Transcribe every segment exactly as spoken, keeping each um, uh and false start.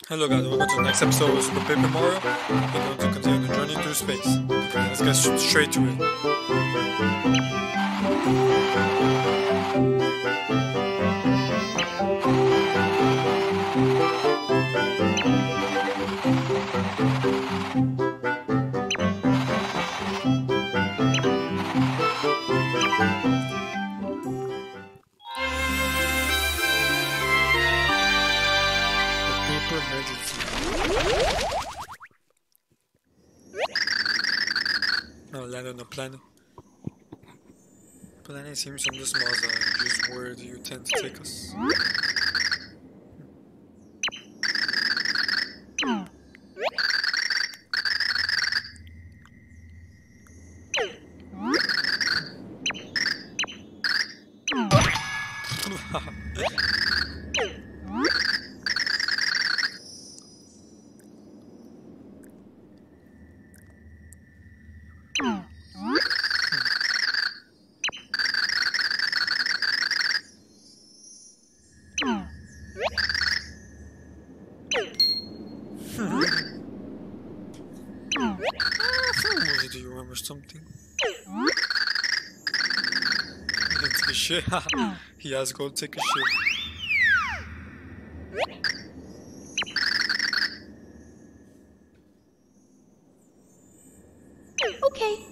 Hello guys, welcome to the next episode of Super Paper Mario. We're going to continue the journey through space. Okay, let's get straight to it. Now land on a planet. Planet seems on this Mazda, just where do you tend to take us? Do you remember something? He didn't take a shit. He has to go take a shit. Okay.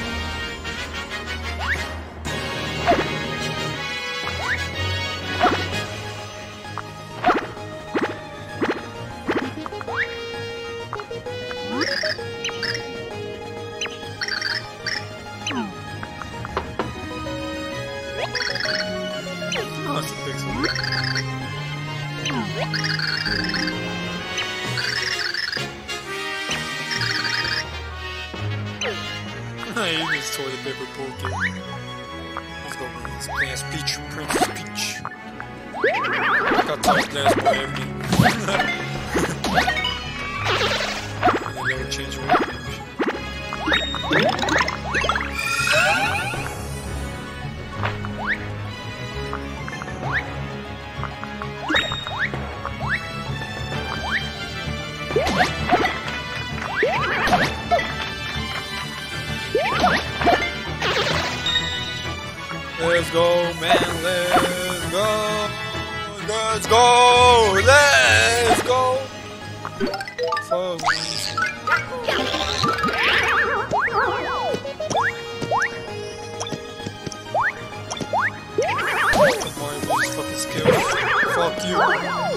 Oh, it's a pixel. I even saw the paper pool game. Let's go, man. Let's play as Peach, Princess Peach. I got time to play as boy everything. And then they'll change my Let's go, man, let's go, let's go, let's go. Follow me. Come on, these fucking skills. Fuck you.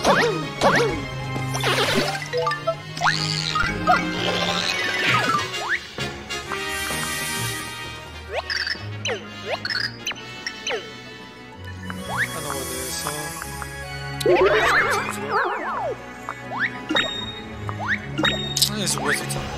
I know what it is, huh? It's a waste of time.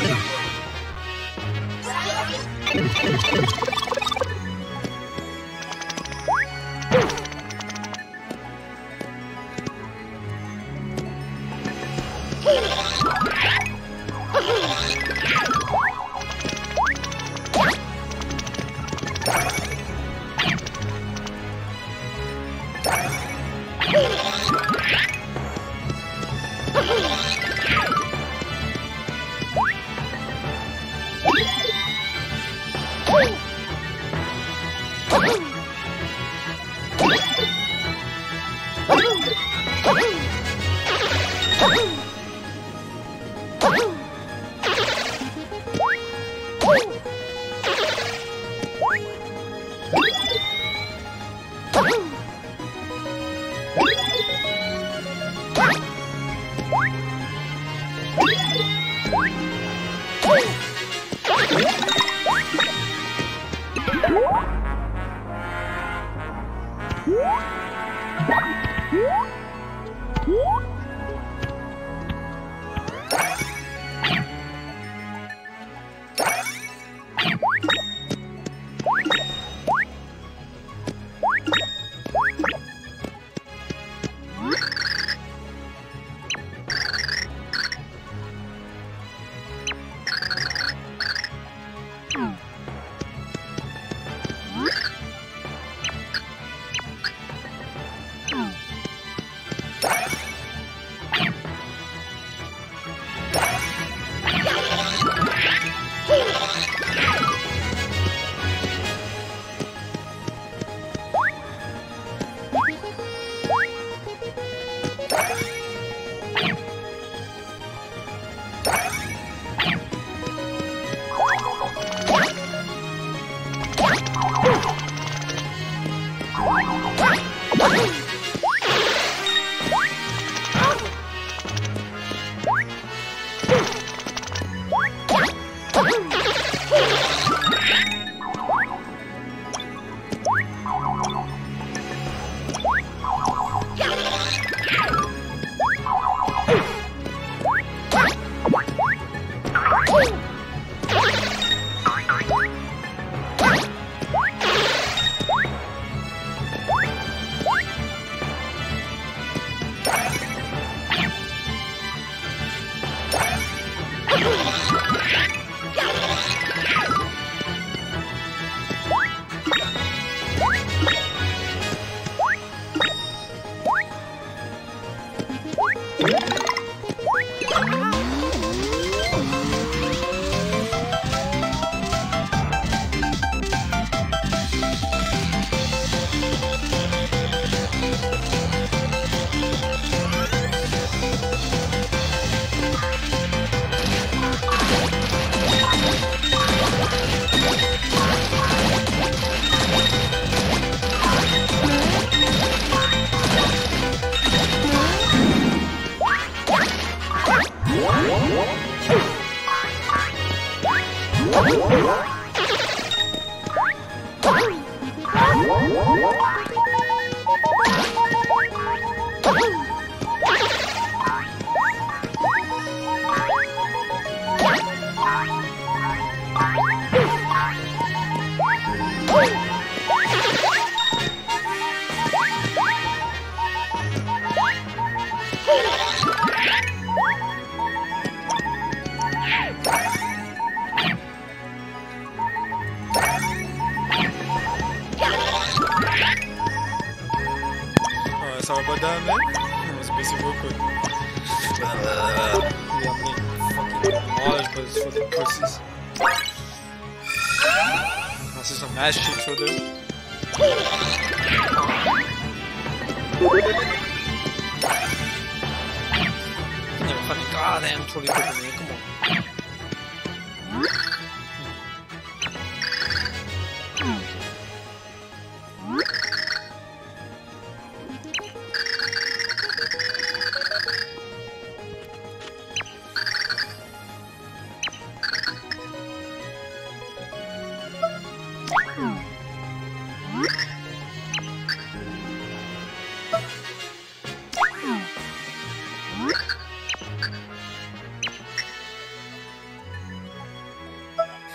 Ça va pas dans la main? On se baisser beaucoup. Il y a mis fucking knowledge, but it's fucking pussies. I see some ass shit for them. You never fucking goddamn totally cooking me, come on.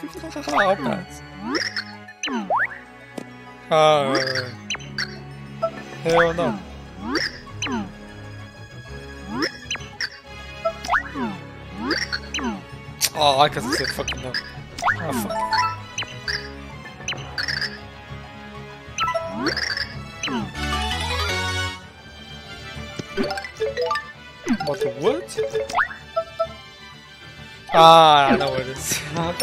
I'll pass. Ah, hell no. Oh, I can say fucking no. Ah, fuck. What the what? Ah, I know what it is.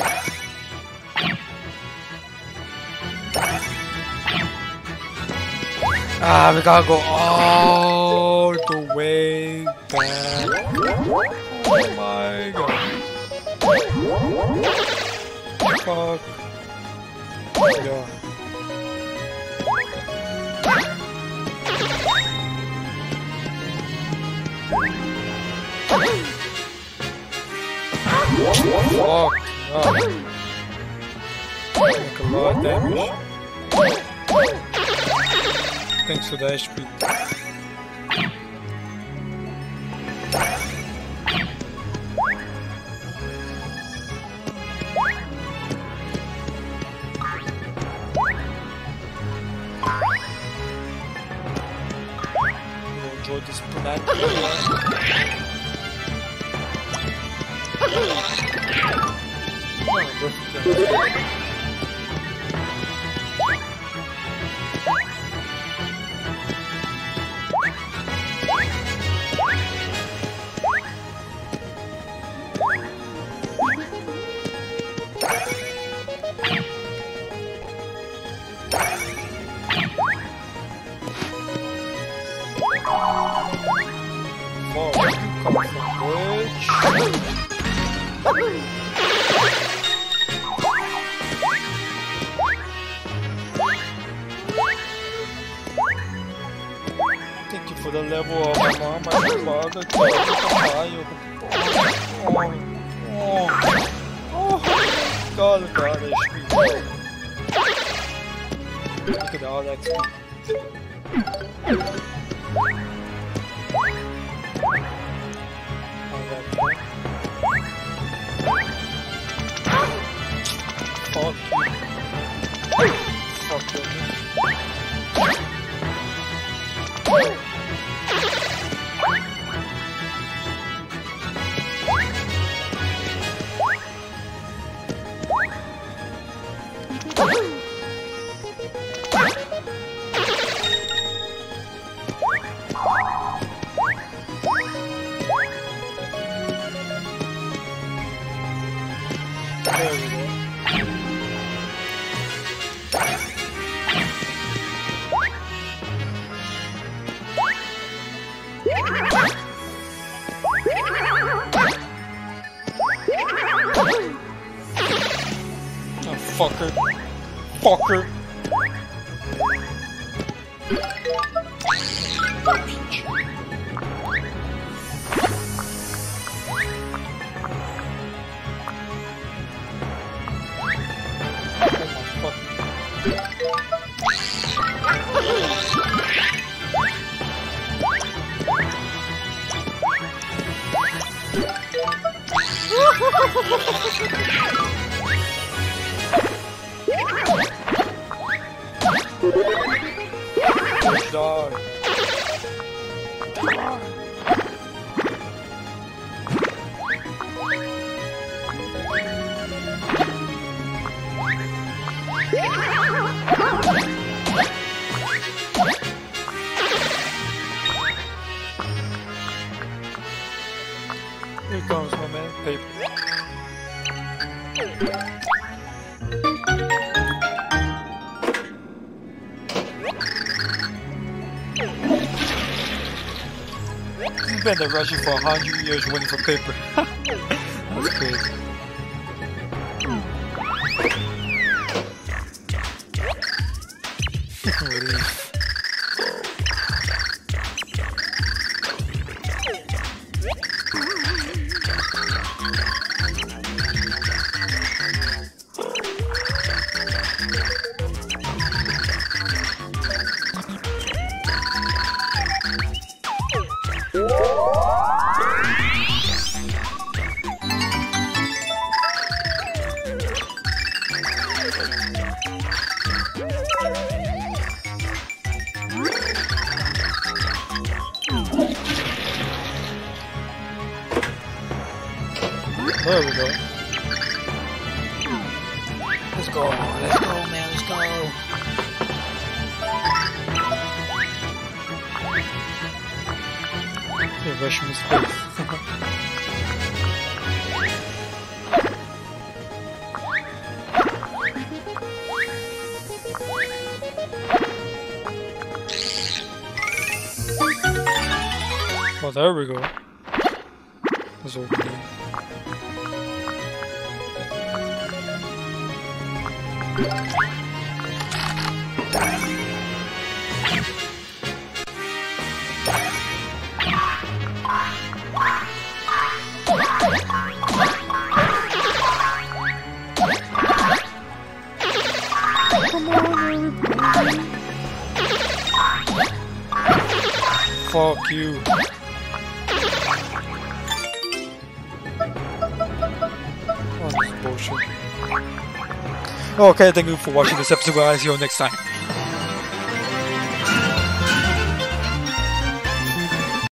Ah, we gotta go all the way back. Oh my god. Fuck. Yeah. Fuck. Oh. Like a lot of damage. Thanks for the H P. Enjoy this banana. Oh, definitely. Thank you for the level of my mom, my father, my oh, oh, oh, God, God, H P. Look at all that X P. Fuck you. Fuck you. There we go. Oh, fucker. Fucker. Peach. Dog. Here comes my man, paper. You've been there rushing for a hundred years waiting for paper. That's crazy. Relief. There we go. Let's go, let's go, man, let's go. Yeah, Russian space. Oh, there we go. Let's open it. Come on, everybody. Fuck you. Oh, this is bullshit. Okay, thank you for watching this episode, guys. See you next time.